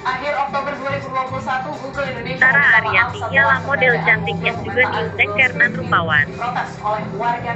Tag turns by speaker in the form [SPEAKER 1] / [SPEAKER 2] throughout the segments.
[SPEAKER 1] Akhir Oktober 2021, Google Indonesia
[SPEAKER 2] Sarah Ariyanti ialah model cantik yang juga diundang karena rupawan.
[SPEAKER 1] protes oleh warga.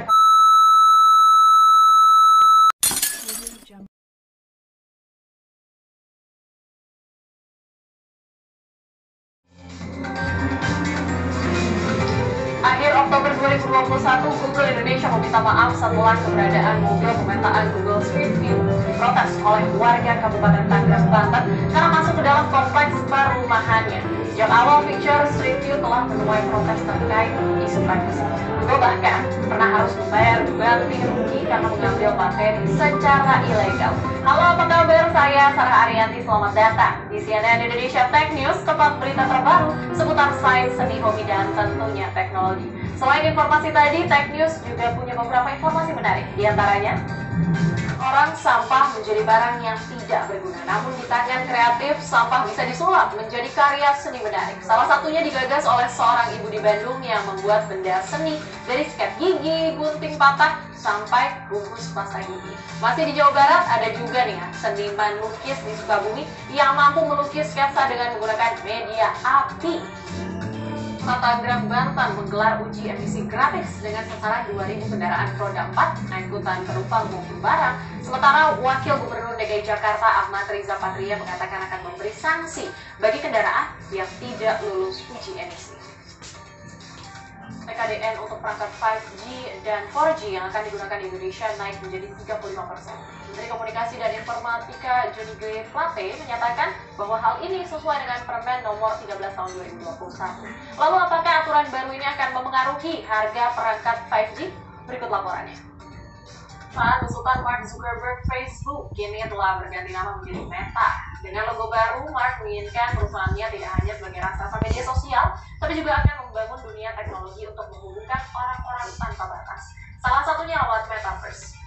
[SPEAKER 1] Akhir Oktober 2021, Google Indonesia meminta maaf setelah keberadaan mobil pemetaan Google Street View diprotes oleh warga Kabupaten Tangerang, Banten karena masuk ke dalam kompleks perumahannya. Sejak awal fitur Street View telah menuai protes terkait isu privasi. Google bahkan pernah harus membayar ganti rugi karena mengambil materi secara ilegal. Halo, apa kabar? Saya Sarah Ariyanti. Selamat datang di CNN Indonesia Tech News, tempat berita terbaru seputar sains, seni, hobi, dan tentunya teknologi. Selain informasi tadi, Tech News juga punya beberapa informasi menarik. Di antaranya, orang sampah menjadi barang yang tidak berguna. Namun di tangan kreatif, sampah bisa disulap menjadi karya seni menarik. Salah satunya digagas oleh seorang ibu di Bandung yang membuat benda seni dari sikat gigi, gunting patah, sampai bungkus pasta gigi. Masih di Jawa Barat, ada juga nih ya, seniman lukis di Sukabumi yang mampu melukis sketsa dengan menggunakan media api. Tangerang, Banten menggelar uji emisi gratis dengan sasaran 2.000 kendaraan roda 4, angkutan penumpang maupun barang. Sementara Wakil Gubernur DKI Jakarta Ahmad Riza Patria mengatakan akan memberi sanksi bagi kendaraan yang tidak lulus uji emisi. PKDN untuk perangkat 5G dan 4G yang akan digunakan di Indonesia naik menjadi 35%. Menteri Komunikasi dan Informatika Johnny G. Plate menyatakan bahwa hal ini sesuai dengan Permen nomor 13 tahun 2021. Lalu apakah aturan baru ini akan memengaruhi harga perangkat 5G? Berikut laporannya. Saat besutan Mark Zuckerberg, Facebook kini telah berganti nama menjadi Meta. Dengan logo baru, Mark menginginkan perusahaannya tidak hanya sebagai raksasa media sosial, tapi juga akan membangun dunia teknologi untuk menghubungkan orang-orang tanpa batas. Salah satunya lewat Metaverse.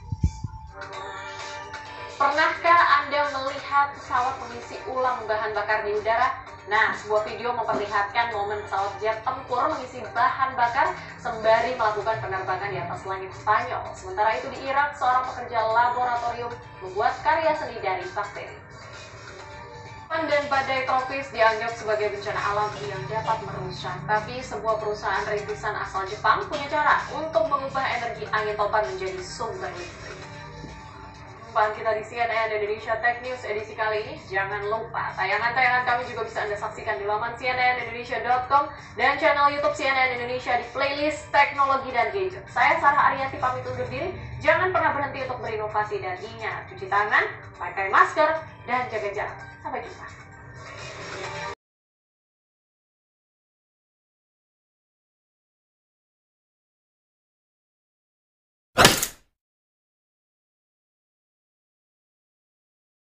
[SPEAKER 1] Pernahkah Anda melihat pesawat mengisi ulang bahan bakar di udara? Nah, sebuah video memperlihatkan momen pesawat jet tempur mengisi bahan bakar sembari melakukan penerbangan di atas langit Spanyol. Sementara itu di Irak, seorang pekerja laboratorium membuat karya seni dari bakteri. Dan badai tropis dianggap sebagai bencana alam yang dapat merusak. Tapi sebuah perusahaan rintisan asal Jepang punya cara untuk mengubah energi angin topan menjadi sumber listrik. Jumpa kita di CNN Indonesia Tech News edisi kali ini. Jangan lupa, tayangan-tayangan kami juga bisa Anda saksikan di laman cnnindonesia.com dan channel YouTube CNN Indonesia di playlist teknologi dan gadget. Saya Sarah Ariyanti pamit undur diri. Jangan pernah berhenti untuk berinovasi dan ingat, cuci tangan, pakai masker, dan jaga jarak. Sampai jumpa.